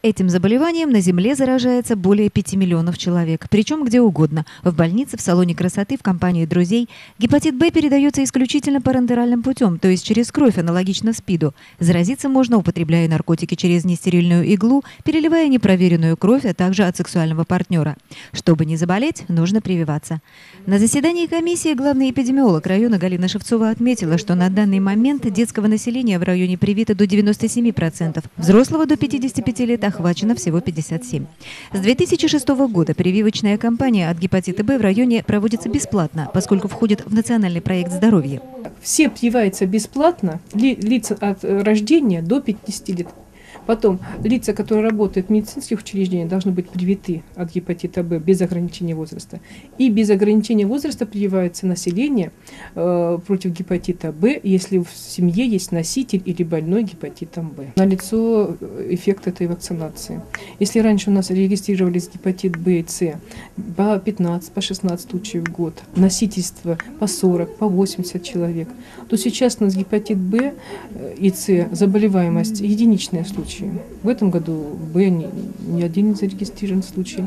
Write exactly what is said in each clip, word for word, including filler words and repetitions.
Этим заболеванием на Земле заражается более пяти миллионов человек, причем где угодно – в больнице, в салоне красоты, в компании друзей. Гепатит Б передается исключительно парентеральным путем, то есть через кровь, аналогично СПИДу. Заразиться можно, употребляя наркотики через нестерильную иглу, переливая непроверенную кровь, а также от сексуального партнера. Чтобы не заболеть, нужно прививаться. На заседании комиссии главный эпидемиолог района Галина Шевцова отметила, что на данный момент детского населения в районе привито до девяноста семи процентов, взрослого до пятидесяти пяти лет охвачено всего пятьдесят семь процентов. С две тысячи шестого года прививочная кампания от гепатита Б в районе проводится бесплатно, поскольку входит в национальный проект здоровья. Все прививаются бесплатно, ли, лица от рождения до пятидесяти лет. Потом лица, которые работают в медицинских учреждениях, должны быть привиты от гепатита Б без ограничения возраста. И без ограничения возраста прививается население э, против гепатита Б, если в семье есть носитель или больной гепатитом Б. Налицо эффект этой вакцинации. Если раньше у нас регистрировались гепатит Б и С по пятнадцать, по шестнадцать случаев в год, носительство по сорок, по восемьдесят человек, то сейчас у нас гепатит Б и С заболеваемость единичные случаи. В этом году Б ни, ни один не зарегистрирован случай.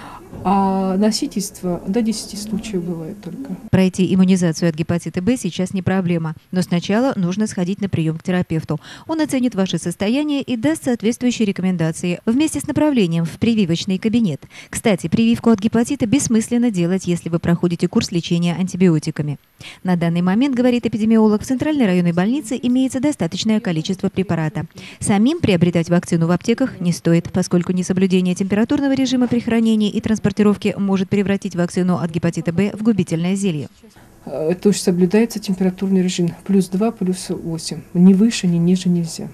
А носительство до десяти случаев бывает только. Пройти иммунизацию от гепатита Б сейчас не проблема, но сначала нужно сходить на прием к терапевту. Он оценит ваше состояние и даст соответствующие рекомендации вместе с направлением в прививочный кабинет. Кстати, прививку от гепатита бессмысленно делать, если вы проходите курс лечения антибиотиками. На данный момент, говорит эпидемиолог, в Центральной районной больнице имеется достаточное количество препарата. Самим приобретать вакцину в аптеках не стоит, поскольку несоблюдение температурного режима при хранении и транспортировке может превратить вакцину от гепатита Б в губительное зелье. То есть соблюдается температурный режим плюс два, плюс восемь. Ни выше, ни ниже нельзя.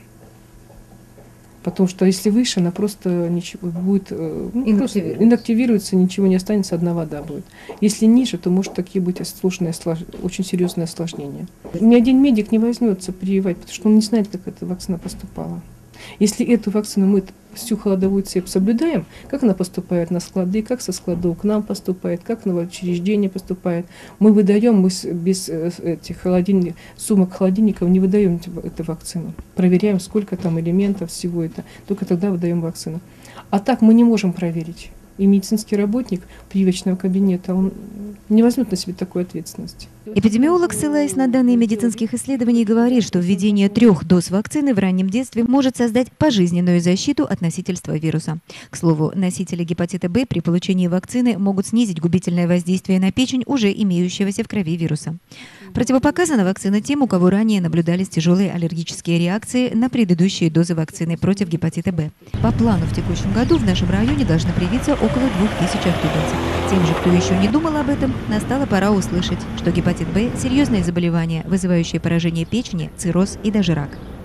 Потому что если выше, она просто ничего будет ну, инактивируется. инактивируется, ничего не останется, одна вода будет. Если ниже, то может такие быть сложные, очень серьезные осложнения. Ни один медик не возьмется прививать, потому что он не знает, как эта вакцина поступала. Если эту вакцину мы всю холодовую цепь соблюдаем, как она поступает на склады, как со складов к нам поступает, как на учреждение поступает, мы выдаем, мы без этих холодильник, сумок холодильников не выдаем эту вакцину. Проверяем, сколько там элементов, всего это. Только тогда выдаем вакцину. А так мы не можем проверить. И медицинский работник прививочного кабинета, он не возьмет на себя такую ответственность. Эпидемиолог, ссылаясь на данные медицинских исследований, говорит, что введение трех доз вакцины в раннем детстве может создать пожизненную защиту от носительства вируса. К слову, носители гепатита Б при получении вакцины могут снизить губительное воздействие на печень уже имеющегося в крови вируса. Противопоказана вакцина тем, у кого ранее наблюдались тяжелые аллергические реакции на предыдущие дозы вакцины против гепатита Б. По плану в текущем году в нашем районе должны привиться около двух тысяч охотников. Тем же, кто еще не думал об этом, настала пора услышать, что гепатит Б – серьезное заболевание, вызывающее поражение печени, цирроз и даже рак.